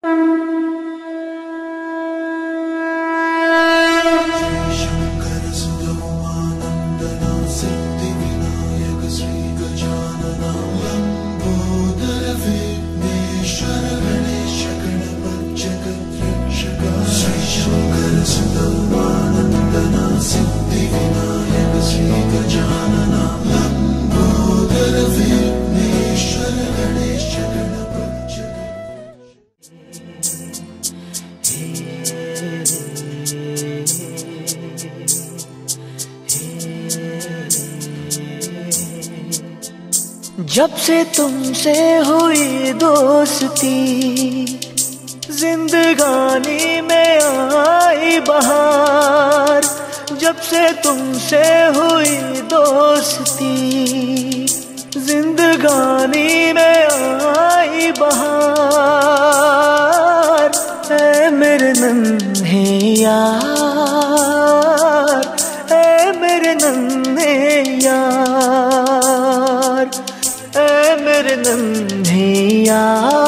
जब से तुमसे हुई दोस्ती, जिंदगानी में आई बहार। जब से तुमसे हुई दोस्ती, जिंदगानी में आई बहार। ऐ मेरे नन्हे यार, ऐ मेरे नन्हे यार, ऐ मेरे नन्हे यार।